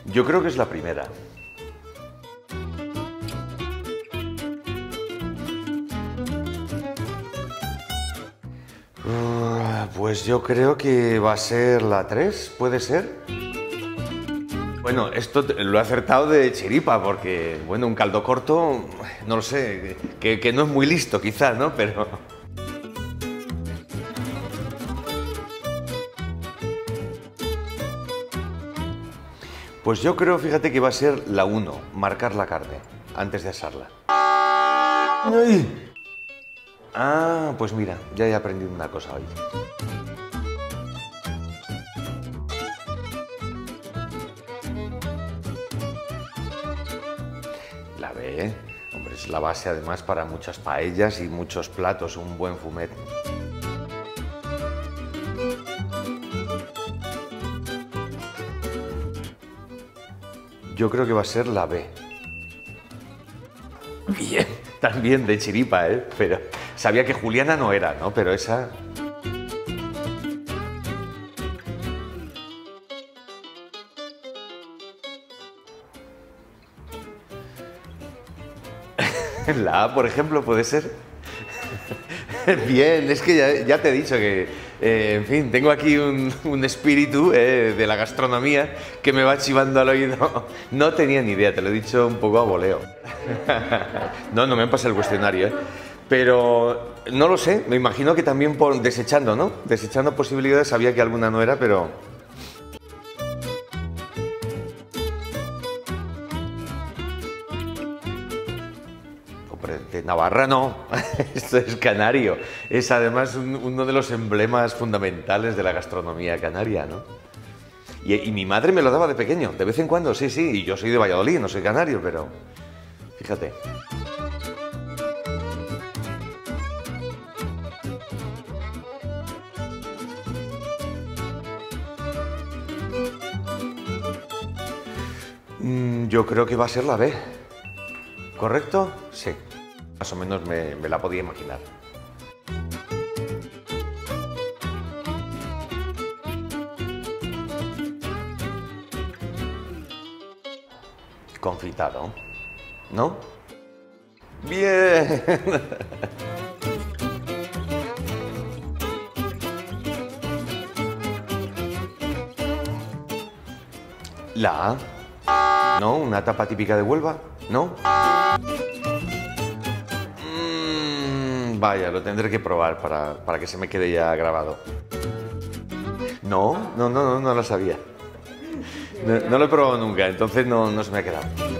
Yo creo que es la primera. Pues yo creo que va a ser la 3, ¿puede ser? Bueno, esto lo he acertado de chiripa, porque, bueno, un caldo corto, no lo sé, que no es muy listo quizás, ¿no? Pero... Pues yo creo, fíjate, que va a ser la 1, marcar la carne, antes de asarla. ¡Ay! Ah, pues mira, ya he aprendido una cosa hoy. La B, hombre, es la base además para muchas paellas y muchos platos, un buen fumet. Yo creo que va a ser la B. Bien, también de chiripa, ¿eh? Pero sabía que Juliana no era, ¿no? Pero esa... La A, por ejemplo, puede ser. Bien, es que ya te he dicho que, en fin, tengo aquí un espíritu de la gastronomía que me va chivando al oído. No tenía ni idea, te lo he dicho un poco a voleo. No me han pasado el cuestionario, ¿eh? Pero no lo sé, me imagino que también por desechando, ¿no? Desechando posibilidades, sabía que alguna no era, pero... De Navarra no, esto es canario. Es además uno de los emblemas fundamentales de la gastronomía canaria, ¿no? Y mi madre me lo daba de pequeño, de vez en cuando, sí, y yo soy de Valladolid, no soy canario, pero fíjate. Yo creo que va a ser la B. ¿Correcto? Sí. Más o menos me la podía imaginar. Confitado, ¿no? ¡Bien! La A. ¿No? ¿Una tapa típica de Huelva? ¿No? Vaya, lo tendré que probar para que se me quede ya grabado. No lo sabía. No lo he probado nunca, entonces no se me ha quedado.